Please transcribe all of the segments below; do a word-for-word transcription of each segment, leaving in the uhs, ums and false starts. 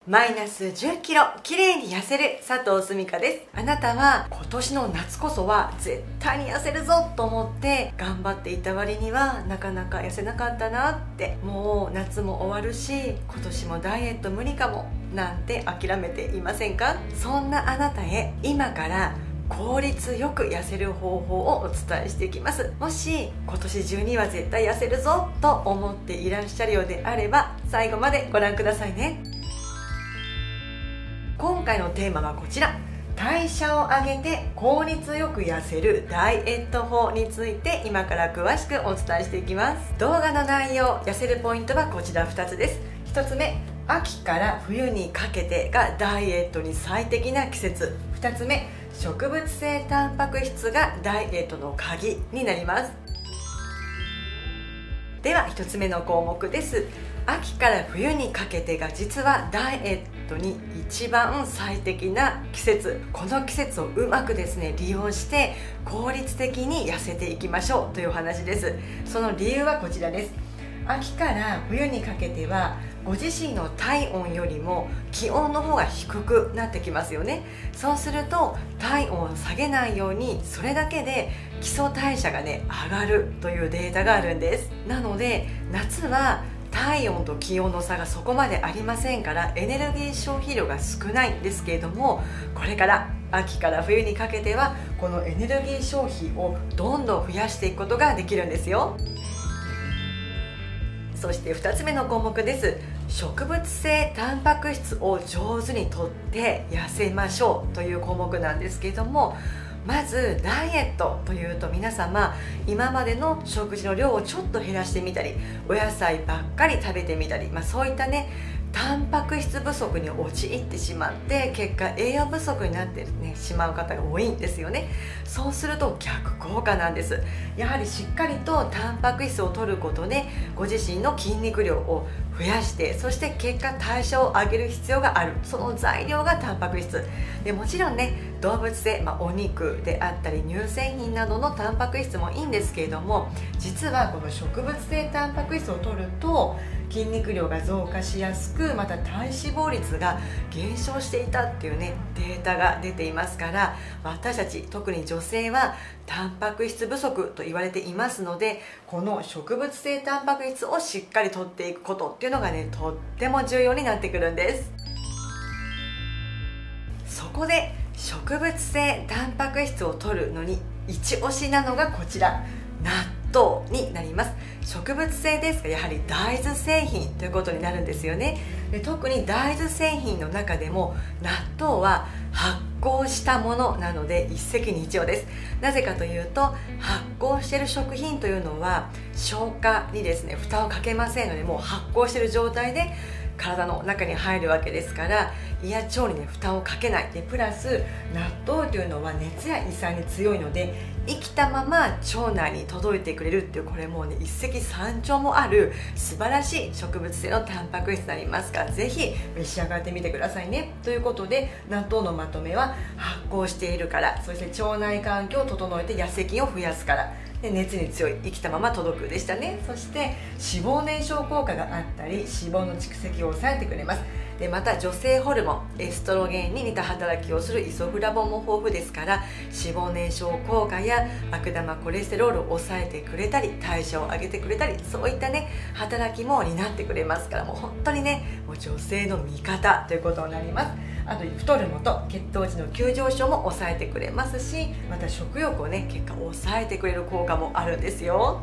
マイナスじゅっキロ綺麗に痩せる佐藤澄香です。あなたは今年の夏こそは絶対に痩せるぞと思って頑張っていた割にはなかなか痩せなかったなって、もう夏も終わるし今年もダイエット無理かもなんて諦めていませんか？そんなあなたへ今から効率よく痩せる方法をお伝えしていきます。もし今年中には絶対痩せるぞと思っていらっしゃるようであれば最後までご覧くださいね。今回のテーマはこちら、代謝を上げて効率よく痩せるダイエット法について今から詳しくお伝えしていきます。動画の内容、痩せるポイントはこちらふたつです。ひとつめ、秋から冬にかけてがダイエットに最適な季節。ふたつめ、植物性タンパク質がダイエットの鍵になります。ではひとつめの項目です。秋から冬にかけてが実はダイエットに一番最適な季節。この季節をうまくですね利用して効率的に痩せていきましょうというお話です。その理由はこちらです。秋から冬にかけてはご自身の体温よりも気温の方が低くなってきますよね。そうすると体温を下げないようにそれだけで基礎代謝がね上がるというデータがあるんです。なので夏は体温と気温の差がそこまでありませんからエネルギー消費量が少ないんですけれども、これから秋から冬にかけてはこのエネルギー消費をどんどん増やしていくことができるんですよ。そしてふたつめの項目です。植物性タンパク質を上手にとって痩せましょうという項目なんですけれども、まずダイエットというと皆様今までの食事の量をちょっと減らしてみたりお野菜ばっかり食べてみたり、まあ、そういったねタンパク質不足に陥ってしまって結果栄養不足になって、ね、しまう方が多いんですよね。そうすると逆効果なんです。やはりしっかりとタンパク質を摂ることでご自身の筋肉量を増やして、そして結果代謝を上げる必要がある。その材料がタンパク質で、もちろんね動物性、まあ、お肉であったり乳製品などのタンパク質もいいんですけれども、実はこの植物性タンパク質を摂ると筋肉量が増加しやすく、また体脂肪率が減少していたっていうねデータが出ていますから、私たち特に女性はタンパク質不足と言われていますので、この植物性タンパク質をしっかりとっていくことっていうのがねとっても重要になってくるんです。そこで植物性タンパク質を摂るのに一押しなのがこちら、納豆になります。植物性ですがやはり大豆製品ということになるんですよね。で特に大豆製品の中でも納豆は発酵したものなので一石二鳥です。なぜかというと発酵している食品というのは消化にですね負担をかけませんので、もう発酵している状態で体の中に入るわけですから胃や腸に、ね、負担をかけないで、プラス納豆というのは熱や胃酸に強いので生きたまま腸内に届いてくれるっていう、これもうね一石三鳥もある素晴らしい植物性のタンパク質になりますから、ぜひ召し上がってみてくださいね。ということで納豆のまとめは発酵しているから、そして腸内環境を整えて痩せ菌を増やすから、で熱に強い、生きたまま届くでしたね。そして脂肪燃焼効果があったり脂肪の蓄積を抑えてくれます。でまた女性ホルモンエストロゲンに似た働きをするイソフラボンも豊富ですから、脂肪燃焼効果や悪玉コレステロールを抑えてくれたり代謝を上げてくれたり、そういったね働きも担ってくれますから、もう本当にねもう女性の味方ということになります。あと太るもと血糖値の急上昇も抑えてくれますし、また食欲をね結果抑えてくれる効果もあるんですよ。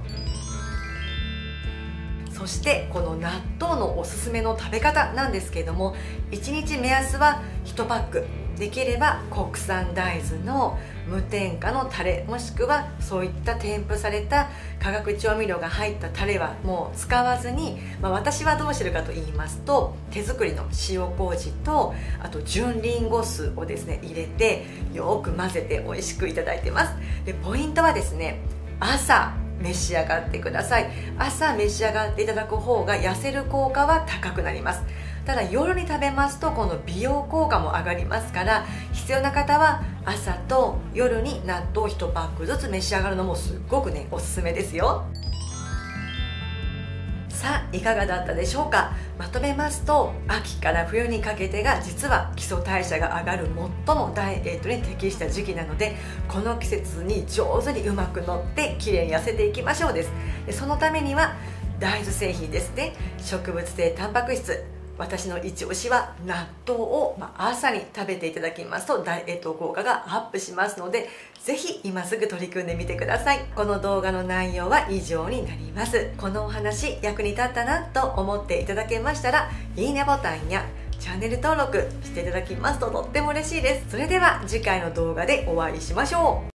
そしてこの納豆のおすすめの食べ方なんですけれども、いちにち目安はいちパック、できれば国産大豆の無添加のタレ、もしくはそういった添付された化学調味料が入ったタレはもう使わずに、まあ、私はどうしてるかと言いますと手作りの塩麹とあと純リンゴ酢をですね入れてよく混ぜて美味しくいただいてます。でポイントはですね、朝召し上がってください。朝召し上がっていただく方が痩せる効果は高くなります。ただ夜に食べますとこの美容効果も上がりますから、必要な方は朝と夜に納豆いちパックずつ召し上がるのもすっごくねおすすめですよ。 さあいかがだったでしょうか。まとめますと、秋から冬にかけてが実は基礎代謝が上がる最もダイエットに適した時期なので、この季節に上手にうまく乗ってきれいに痩せていきましょうです。でそのためには大豆製品ですね、植物性タンパク質、私の一押しは納豆を朝に食べていただきますとダイエット効果がアップしますので、ぜひ今すぐ取り組んでみてください。この動画の内容は以上になります。このお話役に立ったなと思っていただけましたら、いいねボタンやチャンネル登録していただきますととっても嬉しいです。それでは次回の動画でお会いしましょう。